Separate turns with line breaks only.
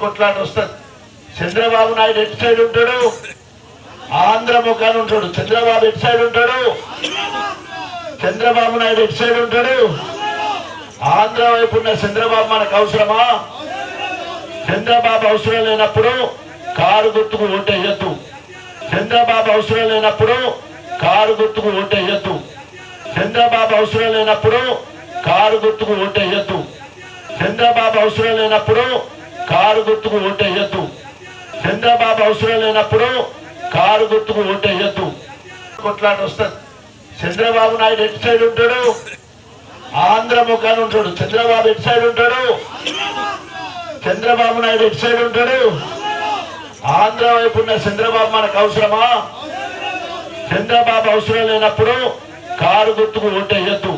కొట్లాట వస్తుంది. చంద్రబాబు నాయుడు ఎటు సైడ్ ఉంటాడు? ఆంధ్ర ముఖాన్ని ఉంటాడు. చంద్రబాబు ఎటు సైడ్ ఉంటాడు? చంద్రబాబు నాయుడు ఎటు సైడ్ ఉంటాడు? ఆంధ్ర వైపు ఉన్న చంద్రబాబు మనకు అవసరమా? చంద్రబాబు అవసరం లేనప్పుడు కారు గుర్తుకు ఓటేయద్దు. చంద్రబాబు అవసరం లేనప్పుడు కారు గుర్తుకు ఓటేయద్దు. చంద్రబాబు అవసరం లేనప్పుడు కారు గుర్తుకు ఓటేయద్దు. చంద్రబాబు అవసరం లేనప్పుడు కారు గుర్తుకు ఓటేయద్దు. చంద్రబాబు అవసరం లేనప్పుడు కారు గుర్తుకు ఓటేయద్దు. కొట్లాట వస్తుంది. చంద్రబాబు నాయుడు ఎటు సైడ్ ఉంటాడు? ఆంధ్ర ముఖాన్ని ఉంటాడు. చంద్రబాబు ఎటు సైడ్ ఉంటాడు? చంద్రబాబు నాయుడు ఎటు సైడ్ ఉంటాడు? ఆంధ్ర వైపు ఉన్న చంద్రబాబు మనకు అవసరమా? చంద్రబాబు అవసరం లేనప్పుడు కారు గుర్తుకు ఓటేయద్దు.